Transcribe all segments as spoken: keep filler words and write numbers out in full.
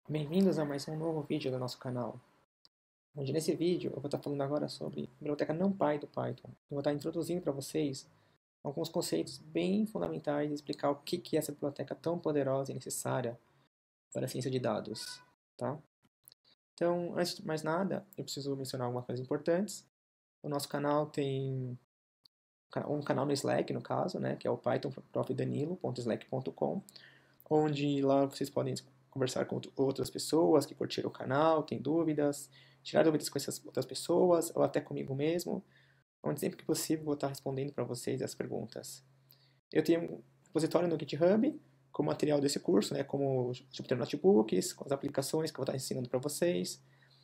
Bem-vindos a mais um novo vídeo do nosso canal, onde nesse vídeo eu vou estar falando agora sobre a biblioteca NumPy do Python. Eu vou estar introduzindo para vocês alguns conceitos bem fundamentais e explicar o que é essa biblioteca tão poderosa e necessária para a ciência de dados. Tá? Então, antes de mais nada, eu preciso mencionar algumas coisas importantes. O nosso canal tem um canal no Slack, no caso, né, que é o python prof danilo ponto slack ponto com, onde lá vocês podem conversar com outras pessoas que curtiram o canal, têm dúvidas, tirar dúvidas com essas outras pessoas, ou até comigo mesmo, onde sempre que possível vou estar respondendo para vocês as perguntas. Eu tenho um repositório no GitHub com o material desse curso, né, como Jupyter Notebooks, com as aplicações que eu vou estar ensinando para vocês,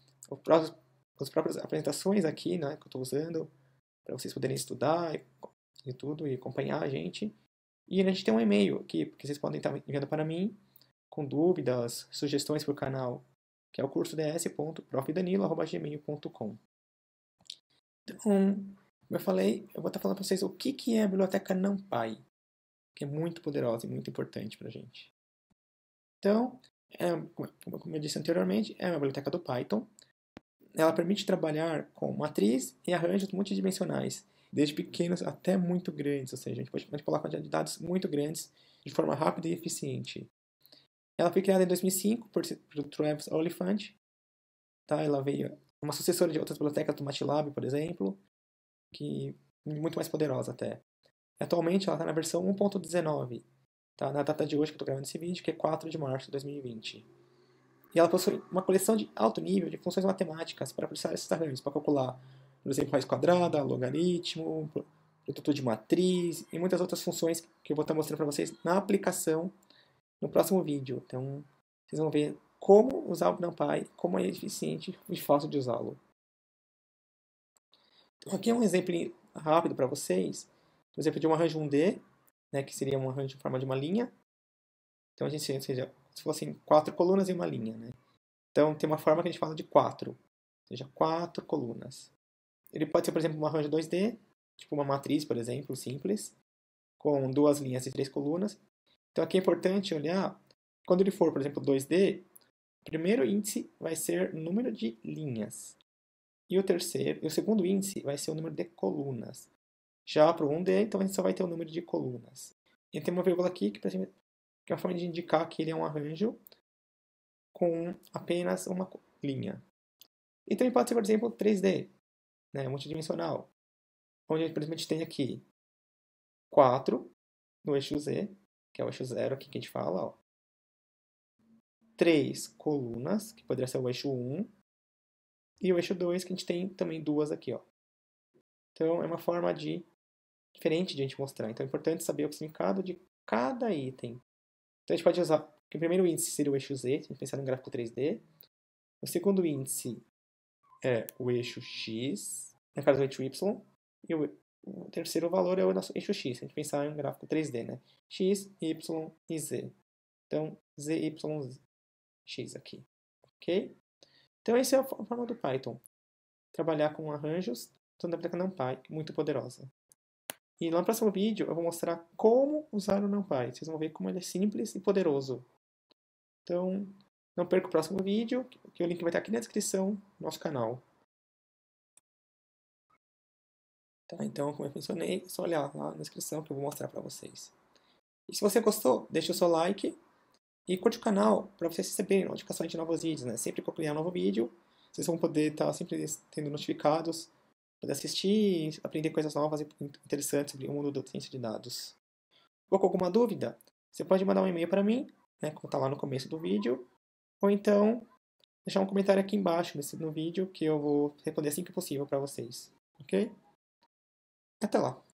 as próprias apresentações aqui, né, que eu estou usando, para vocês poderem estudar e, e tudo, e acompanhar a gente. E a gente tem um e-mail aqui, que vocês podem estar enviando para mim, com dúvidas, sugestões para o canal, que é o curso d s ponto prof danilo arroba gmail ponto com. Então, como eu falei, eu vou estar falando para vocês o que é a biblioteca NumPy, que é muito poderosa e muito importante para a gente. Então, é, como eu disse anteriormente, é uma biblioteca do Python. Ela permite trabalhar com matriz e arranjos multidimensionais, desde pequenos até muito grandes, ou seja, a gente pode manipular quantidade de dados muito grandes de forma rápida e eficiente. Ela foi criada em dois mil e cinco por, por Travis Oliphant. Tá? Ela veio uma sucessora de outras bibliotecas do MATLAB, por exemplo, que é muito mais poderosa até. Atualmente ela está na versão um ponto dezenove, tá? Na data de hoje que eu estou gravando esse vídeo, que é quatro de março de dois mil e vinte. E ela possui uma coleção de alto nível de funções matemáticas para processar esses arranjos, para calcular, por exemplo, raiz quadrada, logaritmo, produto de matriz e muitas outras funções que eu vou estar mostrando para vocês na aplicação no próximo vídeo. Então, vocês vão ver como usar o NumPy, como é eficiente e fácil de usá-lo. Então, aqui é um exemplo rápido para vocês. Por exemplo, de um arranjo um D, né, que seria um arranjo em forma de uma linha. Então, a gente, seja, se fossem quatro colunas e uma linha. Né? Então, tem uma forma que a gente fala de quatro, ou seja, quatro colunas. Ele pode ser, por exemplo, um arranjo dois D, tipo uma matriz, por exemplo, simples, com duas linhas e três colunas. Então, aqui é importante olhar, quando ele for, por exemplo, dois D, o primeiro índice vai ser o número de linhas. E o terceiro, e o segundo índice vai ser o número de colunas. Já para o um D, então a gente só vai ter o número de colunas. E tem uma vírgula aqui que, que é uma forma de indicar que ele é um arranjo com apenas uma linha. E também pode ser, por exemplo, três D, né, multidimensional, onde por exemplo, a gente tem aqui quatro no eixo Z, que é o eixo zero aqui que a gente fala, ó. três colunas, que poderia ser o eixo um, e o eixo dois, que a gente tem também duas aqui, ó. Então, é uma forma de, diferente de a gente mostrar. Então, é importante saber o significado de cada item. Então, a gente pode usar, que o primeiro índice seria o eixo Z, se a gente pensar no gráfico três D. O segundo índice é o eixo X, no caso, o eixo Y. E o, o terceiro valor é o nosso eixo X, se a gente pensar em um gráfico três D, né? X, Y e Z. Então, Z, Y, X aqui. Ok? Então, essa é a forma do Python. Trabalhar com arranjos usando a biblioteca NumPy, muito poderosa. E no próximo vídeo eu vou mostrar como usar o NumPy. Vocês vão ver como ele é simples e poderoso. Então, não perca o próximo vídeo, que o link vai estar aqui na descrição do nosso canal. Tá, então, como eu mencionei, é só olhar lá na descrição que eu vou mostrar para vocês. E se você gostou, deixa o seu like e curte o canal para vocês receberem notificações de novos vídeos. Né? Sempre que eu criar um novo vídeo, vocês vão poder estar sempre tendo notificados, poder assistir e aprender coisas novas e interessantes sobre o mundo da ciência de dados. Ou com alguma dúvida, você pode mandar um e-mail para mim, né, como está lá no começo do vídeo, ou então deixar um comentário aqui embaixo nesse, no vídeo que eu vou responder assim que possível para vocês. Ok? Até lá!